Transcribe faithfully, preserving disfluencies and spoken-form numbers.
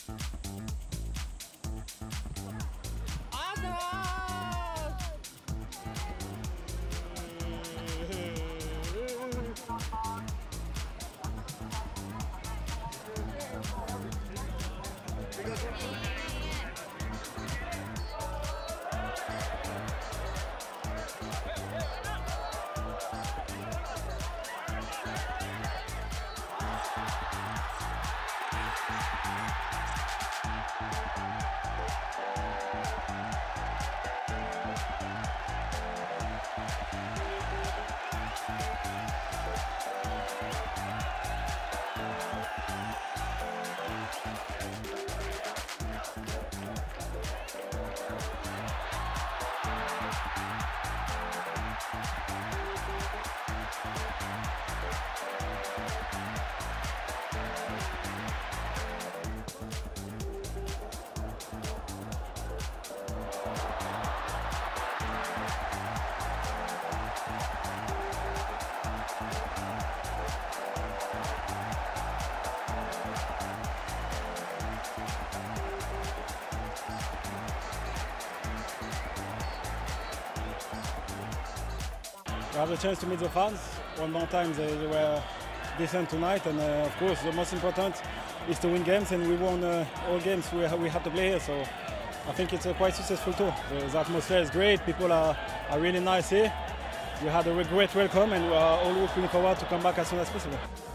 We have the chance to meet the fans one more time. They, they were decent tonight, and uh, of course the most important is to win games, and we won uh, all games we, we had to play here. So I think it's a quite successful tour. The, the atmosphere is great. People are, are really nice here. We had a great welcome, and we are all looking forward to come back as soon as possible.